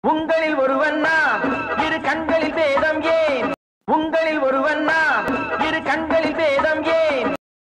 உங்களில் ஒருவன் நான், இரு கண்களில் பேதம் ஏன்? உங்களில் ஒருவன் நான், இரு கண்களில் பேதம் ஏன்?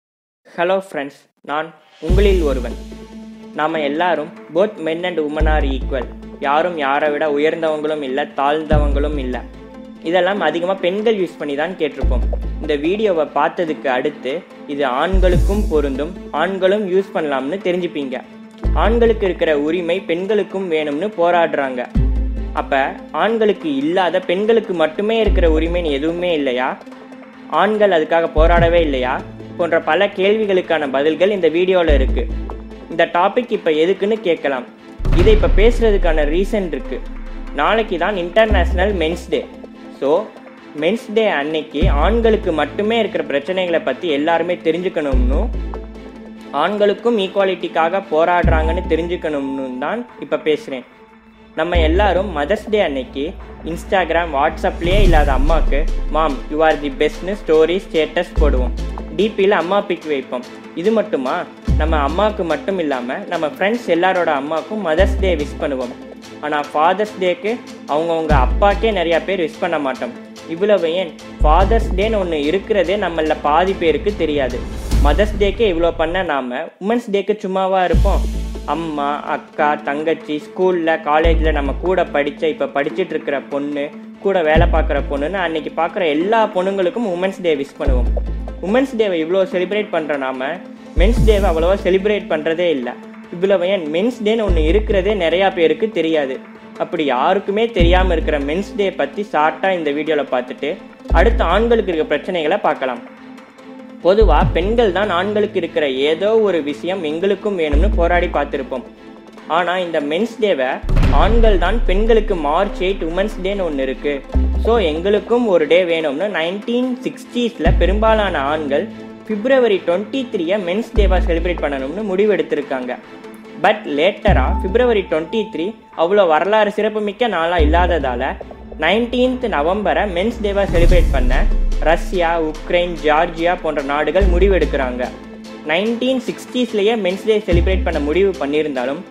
ஹலோ ஃப்ரெண்ட்ஸ், நான் உங்களில் ஒருவன். நாம் எல்லாரும் both men and women are equal. யாரும் யாரை விட உயர்ந்தவங்களும் இல்லை, தாழ்ந்தவங்களும் இல்லை. இதெல்லாம் அதிகமாக பெண்கள் யூஸ் பண்ணி தான் கேட்டிருப்போம். இந்த வீடியோவை பார்த்ததுக்கு அடுத்து இது ஆண்களுக்கும் பொருந்தும், ஆண்களும் யூஸ் பண்ணலாம்னு தெரிஞ்சுப்பீங்க. ஆண்களுக்கு இருக்கிற உரிமை பெண்களுக்கும் வேணும்னு போராடுறாங்க. அப்போ ஆண்களுக்கு இல்லாத பெண்களுக்கு மட்டுமே இருக்கிற உரிமைன்னு எதுவுமே இல்லையா? ஆண்கள் அதுக்காக போராடவே இல்லையா? போன்ற பல கேள்விகளுக்கான பதில்கள் இந்த வீடியோவில் இருக்குது. இந்த டாபிக் இப்போ எதுக்குன்னு கேட்கலாம். இதை இப்போ பேசுகிறதுக்கான ரீசன் இருக்குது. நாளைக்கு தான் international men's day. So men's day அன்னைக்கு ஆண்களுக்கு மட்டுமே இருக்கிற பிரச்சனைகளை பற்றி எல்லாருமே தெரிஞ்சுக்கணும்னு, ஆண்களுக்கும் ஈக்குவாலிட்டிக்காக போராடுறாங்கன்னு தெரிஞ்சுக்கணும்னு தான் இப்போ பேசுகிறேன். நம்ம எல்லாரும் மதர்ஸ் டே அன்னைக்கு இன்ஸ்டாகிராம், வாட்ஸ்அப்லேயே இல்லாத அம்மாவுக்கு மாம் யூ ஆர் தி பெஸ்ட்னு ஸ்டோரி, ஸ்டேட்டஸ் போடுவோம். டிபியில் அம்மா பிக் வைப்போம். இது மட்டுமா, நம்ம அம்மாவுக்கு மட்டும் இல்லாமல் நம்ம ஃப்ரெண்ட்ஸ் எல்லாரோட அம்மாவுக்கும் மதர்ஸ் டே விஷ் பண்ணுவோம். ஆனால் ஃபாதர்ஸ் டேக்கு அவங்கவுங்க அப்பாக்கே நிறையா பேர் விஷ் பண்ண மாட்டோம். இவ்வளவு ஏன், ஃபாதர்ஸ் டேன்னு ஒன்று இருக்கிறதே நம்மள பாதி பேருக்கு தெரியாது. மதர்ஸ் டேக்கே இவ்வளோ பண்ண நாம் உமன்ஸ் டேக்கு சும்மாவாக இருப்போம்? அம்மா, அக்கா, தங்கச்சி, ஸ்கூலில், காலேஜில் நம்ம கூட படித்த, இப்போ படிச்சுட்டு இருக்கிற பொண்ணு, கூட வேலை பார்க்குற பொண்ணுன்னு அன்றைக்கி பார்க்குற எல்லா பொண்ணுங்களுக்கும் உமன்ஸ் டே விஷ் பண்ணுவோம். உமன்ஸ் டேவை இவ்வளோ செலிப்ரேட் பண்ணுற நாம் மென்ஸ் டேவை அவ்வளோவா செலிப்ரேட் பண்ணுறதே இல்லை. இவ்வளோ ஏன், மென்ஸ் டேன்னு ஒன்று இருக்கிறதே நிறையா பேருக்கு தெரியாது. அப்படி யாருக்குமே தெரியாமல் இருக்கிற மென்ஸ் டே பற்றி ஷார்ட்டாக இந்த வீடியோவில் பார்த்துட்டு அடுத்து ஆண்களுக்கு இருக்கிற பிரச்சனைகளை பார்க்கலாம். பொதுவாக பெண்கள் தான் ஆண்களுக்கு இருக்கிற ஏதோ ஒரு விஷயம் எங்களுக்கும் வேணும்னு போராடி பார்த்துருப்போம். ஆனால் இந்த மென்ஸ் டேவை ஆண்கள் தான் பெண்களுக்கு மார்ச் 8 உமன்ஸ் டேன்னு ஒன்று இருக்குது, ஸோ எங்களுக்கும் ஒரு டே வேணும்னு 1960s பெரும்பாலான ஆண்கள் February 23 மென்ஸ் டேவாக செலிப்ரேட் பண்ணணும்னு முடிவெடுத்திருக்காங்க. பட் லேட்டராக February 23 அவ்வளோ வரலாறு சிறப்புமிக்க நாளாக இல்லாததால் 19th நவம்பரை மென்ஸ் டேவாக செலிப்ரேட் பண்ண ரஷ்யா, உக்ரைன், ஜார்ஜியா போன்ற நாடுகள் முடிவெடுக்கிறாங்க. 1960s மென்ஸ் டே செலிப்ரேட் பண்ண முடிவு பண்ணியிருந்தாலும்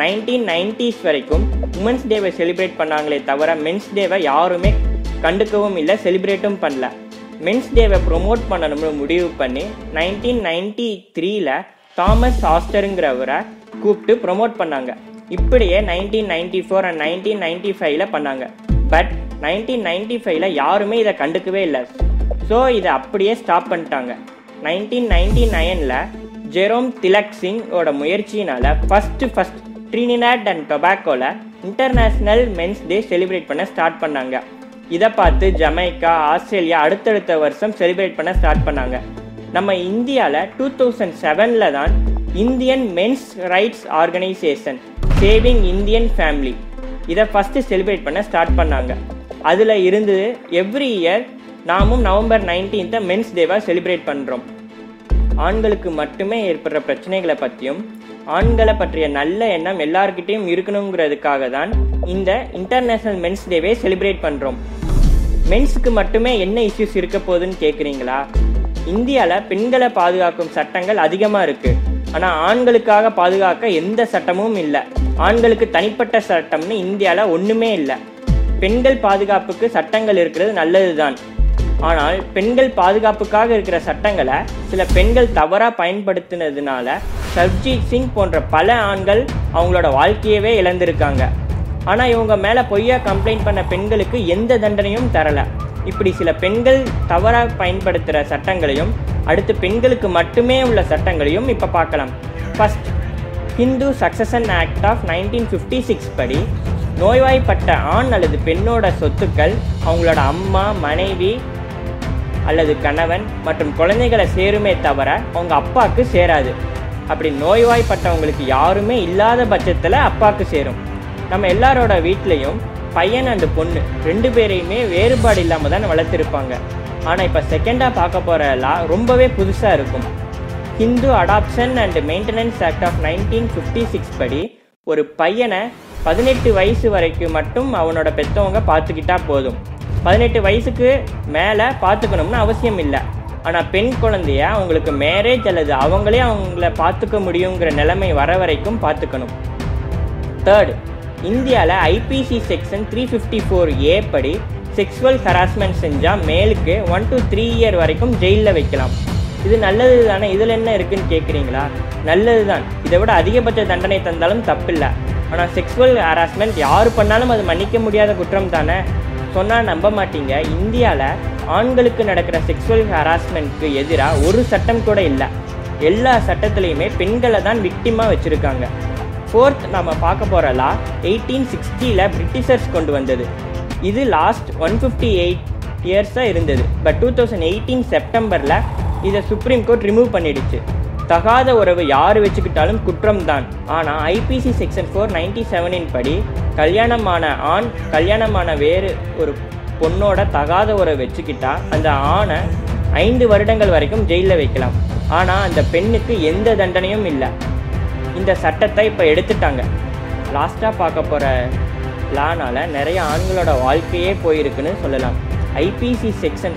1990s வரைக்கும் உமன்ஸ் டேவை செலிப்ரேட் பண்ணாங்களே தவிர மென்ஸ் டேவை யாருமே கண்டுக்கவும் இல்லை, செலிப்ரேட்டும் பண்ணல. மென்ஸ் டேவை ப்ரொமோட் பண்ணணும்னு முடிவு பண்ணி 1993 தாமஸ் ஆஸ்டருங்கிறவரை கூப்பிட்டு ப்ரொமோட் பண்ணாங்க. இப்படியே 1994 அண்ட் 1995 பண்ணாங்க. பட் 1995 யாருமே இதை கண்டுக்கவே இல்லை. ஸோ இதை அப்படியே ஸ்டாப் பண்ணிட்டாங்க. 1999 ஜெரோம் திலக் சிங்கோட முயற்சியினால் ஃபஸ்ட்டு ட்ரினிடாட் அண்ட் டொபாக்கோவில் இன்டர்நேஷ்னல் மென்ஸ் டே செலிப்ரேட் பண்ண ஸ்டார்ட் பண்ணாங்க. இதை பார்த்து ஜமைக்கா, ஆஸ்திரேலியா அடுத்தடுத்த வருஷம் செலிப்ரேட் பண்ண ஸ்டார்ட் பண்ணாங்க. நம்ம இந்தியாவில் 2007 தான் Indian men's rights organisation saving Indian family இதை ஃபஸ்ட்டு செலிப்ரேட் பண்ண ஸ்டார்ட் பண்ணாங்க. அதில் இருந்து எவ்ரி இயர் நாமும் நவம்பர் 19 மென்ஸ் டேவாக செலிப்ரேட் பண்ணுறோம். ஆண்களுக்கு மட்டுமே ஏற்படுற பிரச்சனைகளை பற்றியும் ஆண்களை பற்றிய நல்ல எண்ணம் எல்லார்கிட்டையும் இருக்கணுங்கிறதுக்காக தான் இந்த இன்டர்நேஷ்னல் மென்ஸ் டேவே செலிப்ரேட் பண்ணுறோம். மென்ஸுக்கு மட்டுமே என்ன இஷ்யூஸ் இருக்க போகுதுன்னு கேட்குறீங்களா? இந்தியாவில் பெண்களை பாதுகாக்கும் சட்டங்கள் அதிகமாக இருக்குது. ஆனால் ஆண்களுக்காக பாதுகாக்க எந்த சட்டமும் இல்லை. ஆண்களுக்கு தனிப்பட்ட சட்டம்னு இந்தியாவில் ஒன்றுமே இல்லை. பெண்கள் பாதுகாப்புக்கு சட்டங்கள் இருக்கிறது நல்லது தான். ஆனால் பெண்கள் பாதுகாப்புக்காக இருக்கிற சட்டங்களை சில பெண்கள் தவறாக பயன்படுத்தினதுனால சர்ஜித் சிங் போன்ற பல ஆண்கள் அவங்களோட வாழ்க்கையவே இழந்திருக்காங்க. ஆனால் இவங்க மேலே பொய்யா கம்ப்ளைண்ட் பண்ண பெண்களுக்கு எந்த தண்டனையும் தரலை. இப்படி சில பெண்கள் தவறாக பயன்படுத்துகிற சட்டங்களையும் அடுத்து பெண்களுக்கு மட்டுமே உள்ள சட்டங்களையும் இப்போ பார்க்கலாம். First, Hindu succession act of 1956 படி நோய்வாய்ப்பட்ட ஆண் அல்லது பெண்ணோட சொத்துக்கள் அவங்களோட அம்மா, மனைவி அல்லது கணவன் மற்றும் குழந்தைகளை சேருமே தவிர அவங்க அப்பாவுக்கு சேராது. அப்படி நோய்வாய்ப்பட்டவங்களுக்கு யாருமே இல்லாத பட்சத்தில் அப்பாவுக்கு சேரும். நம்ம எல்லாரோட வீட்லேயும் பையன் அண்டு பொண்ணு 2 பேரையுமே வேறுபாடு இல்லாமல் தான் வளர்த்துருப்பாங்க. ஆனால் இப்போ செகண்டாக பார்க்க போகிற லா ரொம்பவே புதுசாக இருக்கும். Hindu adoption and maintenance act of 1956 படி ஒரு பையனை 18 வயசு வரைக்கும் மட்டும் அவனோட பெற்றவங்க பார்த்துக்கிட்டா போதும். 18 வயசுக்கு மேலே பார்த்துக்கணும்னு அவசியம் இல்லை. ஆனால் பெண் குழந்தைய அவங்களுக்கு மேரேஜ் அல்லது அவங்களே அவங்கள பார்த்துக்க முடியுங்கிற நிலைமை வர வரைக்கும் பார்த்துக்கணும். தேர்ட், இந்தியாவில் ஐபிசி செக்ஷன் 354A படி செக்ஸுவல் ஹராஸ்மெண்ட் செஞ்சால் மேலுக்கு 1 to 3 year வரைக்கும் ஜெயிலில் வைக்கலாம். இது நல்லது தானே, இதில் என்ன இருக்குன்னு கேட்குறீங்களா? நல்லது தான், இதை விட அதிகபட்ச தண்டனை தந்தாலும் தப்பில்லை. ஆனால் செக்ஸுவல் ஹராஸ்மெண்ட் யார் பண்ணாலும் அது மன்னிக்க முடியாத குற்றம் தானே. சொன்னால் நம்ப மாட்டீங்க, இந்தியாவில் ஆண்களுக்கு நடக்கிற செக்ஸுவல் ஹராஸ்மெண்ட்க்கு எதிராக ஒரு சட்டம் கூட இல்லை. எல்லா சட்டத்துலேயுமே பெண்களை தான் விக்டிமாக வச்சுருக்காங்க. ஃபோர்த் நம்ம பார்க்க போகிற லா 1860 பிரிட்டிஷர்ஸ் கொண்டு வந்தது. இது லாஸ்ட் 158 இயர்ஸாக இருந்தது. பட் 2018 செப்டம்பரில் இதை சுப்ரீம் கோர்ட் ரிமூவ் பண்ணிடுச்சு. தகாத உறவு யார் வச்சுக்கிட்டாலும் குற்றம் தான். ஆனால் ஐபிசி செக்ஷன் 497 படி கல்யாணமான ஆண் கல்யாணமான வேறு ஒரு பொண்ணோட தகாத உறவு வச்சுக்கிட்டா அந்த ஆணை 5 வருடங்கள் வரைக்கும் ஜெயிலில் வைக்கலாம். ஆனால் அந்த பெண்ணுக்கு எந்த தண்டனையும் இல்லை. இந்த சட்டத்தை இப்போ எடுத்துட்டாங்க. லாஸ்ட்டாக பார்க்க போகிற லானால் நிறைய ஆண்களோட வாழ்க்கையே போயிருக்குன்னு சொல்லலாம். ஐபிசி செக்ஷன்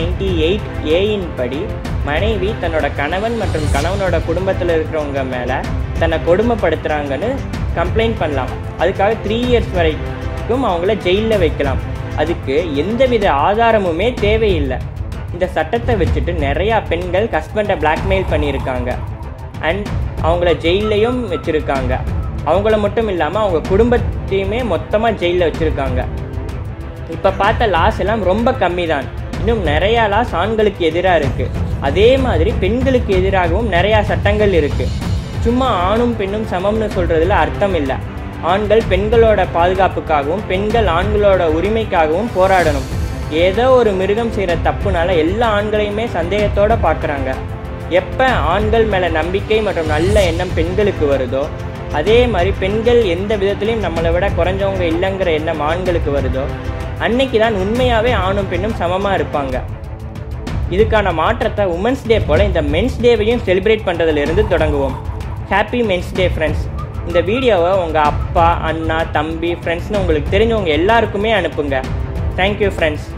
498A படி மனைவி தன்னோட கணவன் மற்றும் கணவனோட குடும்பத்தில் இருக்கிறவங்க மேலே தன்னை கொடுமைப்படுத்துகிறாங்கன்னு கம்ப்ளைண்ட் பண்ணலாம். அதுக்காக 3 years வரைக்கும் அவங்கள ஜெயிலில் வைக்கலாம். அதுக்கு எந்தவித ஆதாரமுமே தேவையில்லை. இந்த சட்டத்தை வச்சுட்டு நிறையா பெண்கள் ஹஸ்பண்டை பிளாக்மெயில் பண்ணியிருக்காங்க அண்ட் அவங்கள ஜெயிலையும் வச்சுருக்காங்க. அவங்கள மட்டும் இல்லாமல் அவங்க குடும்பத்தையுமே மொத்தமாக ஜெயிலில் வச்சுருக்காங்க. இப்போ பார்த்த லாஸ் எல்லாம் ரொம்ப கம்மி தான். இன்னும் நிறையா லாஸ் ஆண்களுக்கு எதிராக இருக்குது. அதே மாதிரி பெண்களுக்கு எதிராகவும் நிறையா சட்டங்கள் இருக்குது. சும்மா ஆணும் பெண்ணும் சமம்னு சொல்கிறதுல அர்த்தம் இல்லை. ஆண்கள் பெண்களோட பாதுகாப்புக்காகவும் பெண்கள் ஆண்களோட உரிமைக்காகவும் போராடணும். ஏதோ ஒரு மிருகம் செய்கிற தப்புனால எல்லா ஆண்களையுமே சந்தேகத்தோடு பார்க்குறாங்க. எப்போ ஆண்கள் மேலே நம்பிக்கை மற்றும் நல்ல எண்ணம் பெண்களுக்கு வருதோ, அதே மாதிரி பெண்கள் எந்த விதத்துலையும் நம்மளை விட குறைஞ்சவங்க இல்லைங்கிற எண்ணம் ஆண்களுக்கு வருதோ, அன்னைக்கு தான் உண்மையாகவே ஆணும் பெண்ணும் சமமாக இருப்பாங்க. இதுக்கான மாற்றத்தை உமன்ஸ் டே போல் இந்த மென்ஸ் டேவையும் செலிப்ரேட் பண்ணுறதுலேருந்து தொடங்குவோம். Happy men's day friends. இந்த வீடியோவை உங்கள் அப்பா, அண்ணா, தம்பி, ஃப்ரெண்ட்ஸ்னு உங்களுக்கு தெரிஞ்சவங்க எல்லாருக்குமே அனுப்புங்க. Thank you friends.